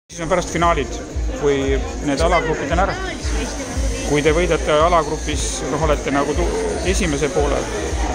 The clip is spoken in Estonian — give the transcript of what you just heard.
Siis on pärast finaalid, kui need alagrupid on ära. Kui te võidate alagrupis, olete nagu esimese poolel,